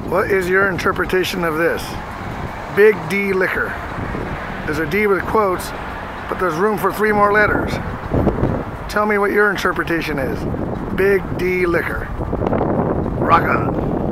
What is your interpretation of this? Big D Liquor. There's a D with quotes, but there's room for 3 more letters. Tell me what your interpretation is. Big D Liquor. Rock on.